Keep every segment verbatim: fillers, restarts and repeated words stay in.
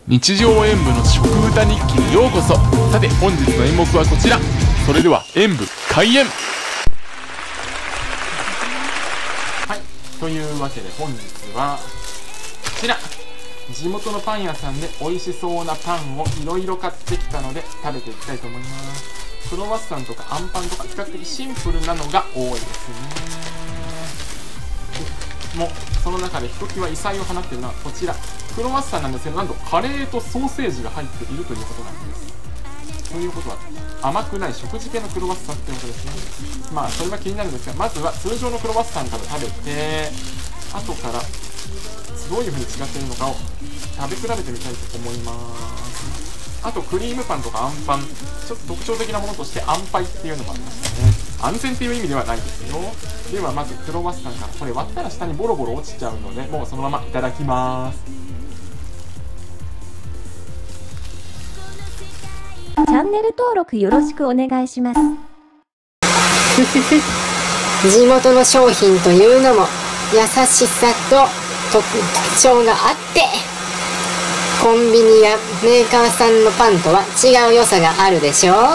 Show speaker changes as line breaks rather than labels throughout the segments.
日常演舞の食歌日記にようこそ。さて本日の演目はこちら。それでは演舞開演。はい、というわけで本日はこちら、地元のパン屋さんで美味しそうなパンをいろいろ買ってきたので食べていきたいと思います。クロワッサンとかあんパンとか比較的シンプルなのが多いですね。もうその中でひときわ異彩を放っているのはこちら、クロワッサンなんですけど、なんとカレーとソーセージが入っているということなんです。ということは甘くない食事系のクロワッサンってことですね。まあそれは気になるんですが、まずは通常のクロワッサンから食べて、後からどういう風に違っているのかを食べ比べてみたいと思います。あとクリームパンとかあんパン、ちょっと特徴的なものとしてあんパイっていうのもありましたね。安全っていう意味ではないですよ。ではまずクロワッサンから、これ割ったら下にボロボロ落ちちゃうので、もうそのままいただきます。
チャンネル登録よろしくお願いします。
地元の商品というのも優しさと特徴があって、コンビニやメーカーさんのパンとは違う良さがあるでしょう。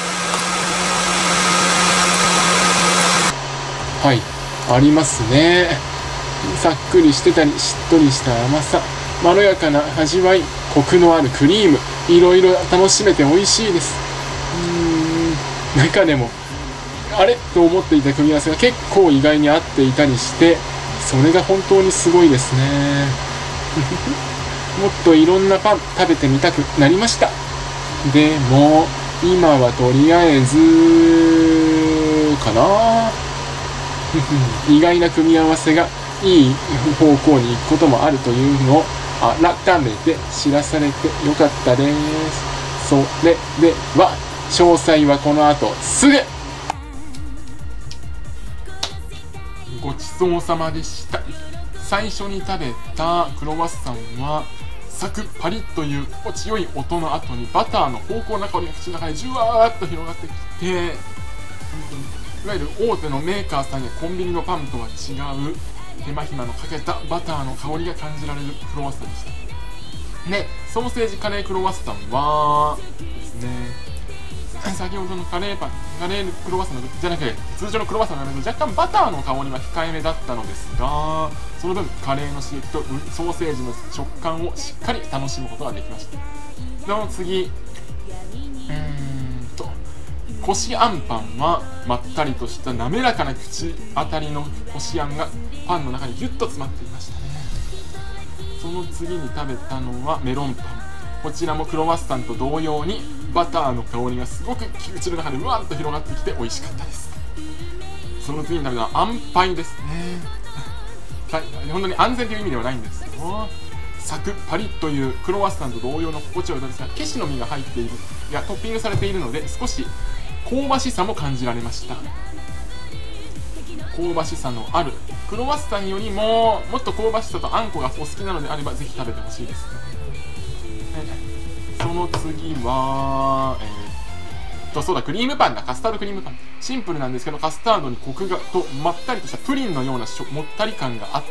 はい、ありますね。さっくりしてたりしっとりした甘さ、まろやかな味わい、コクのあるクリーム、いろいろ楽しめて美味しいです。うーん、中でもあれと思っていた組み合わせが結構意外に合っていたりして、それが本当にすごいですね。もっといろんなパン食べてみたくなりました。でも今はとりあえずかな。意外な組み合わせがいい方向に行くこともあるというのを改めて知らされてよかったです。それでは詳細はこの後すぐ。
ごちそうさまでした。最初に食べたクロワッサンはサクッパリッという心地よい音の後にバターの濃厚な香りが口の中でじゅわーっと広がってきて、いわゆる大手のメーカーさんやコンビニのパンとは違う手間暇のかけたバターの香りが感じられるクロワッサンでした。で、ソーセージカレークロワッサンはですね、先ほどのカレーパン、カレークロワッサンじゃなくて通常のクロワッサンの若干バターの香りは控えめだったのですが、その分カレーの刺激とソーセージの食感をしっかり楽しむことができました。その次、うーんとこしあんパンはまったりとした滑らかな口当たりのこしあんがパンの中にギュッと詰まっていましたね。その次に食べたのはメロンパン。こちらもクロワッサンと同様にバターの香りがすごく口の中でうわっと広がってきて美味しかったです。その次に食べたのはあんパイですね。本当に安全という意味ではないんですけど、サクッパリッというクロワッサンと同様の心地よい音ですが、ケシの実が入っているいやトッピングされているので少し香ばしさも感じられました。香ばしさのあるクロワッサンよりももっと香ばしさとあんこがお好きなのであればぜひ食べてほしいですね。その次はえー、っとそうだクリームパンだ。カスタードクリームパン、シンプルなんですけどカスタードにコクがとまったりとしたプリンのようなもったり感があって、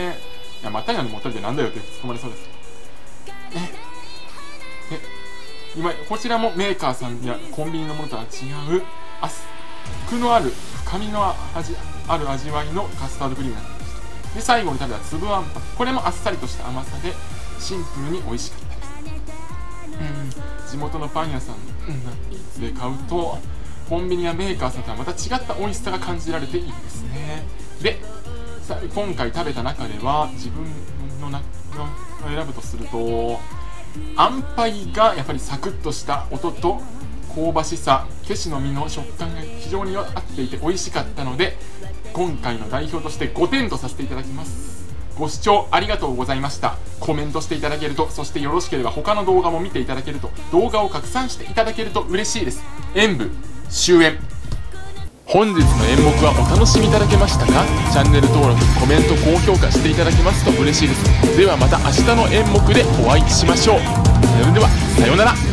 いやまったりなんでもったりでなんだよって突っ込まれそうですけど、ね、で今こちらもメーカーさんやコンビニのものとは違うあコクのある深みの味ある味わいのカスタードクリームになっていました。で最後に食べた粒あんパン、これもあっさりとした甘さでシンプルに美味しかったです。うん、地元のパン屋さんで買うとコンビニやメーカーさんとはまた違った美味しさが感じられていいですね。でさ今回食べた中では自分の中を選ぶとするとあんパイがやっぱりサクッとした音と香ばしさ、ケシの実の食感が非常に合っていて美味しかったので今回の代表としてごてんとさせていただきます。ご視聴ありがとうございました。コメントしていただけると、そしてよろしければ他の動画も見ていただけると、動画を拡散していただけると嬉しいです。演舞終演。本日の演目はお楽しみいただけましたか？チャンネル登録、コメント、高評価していただけますと嬉しいです。ではまた明日の演目でお会いしましょう。それではさようなら。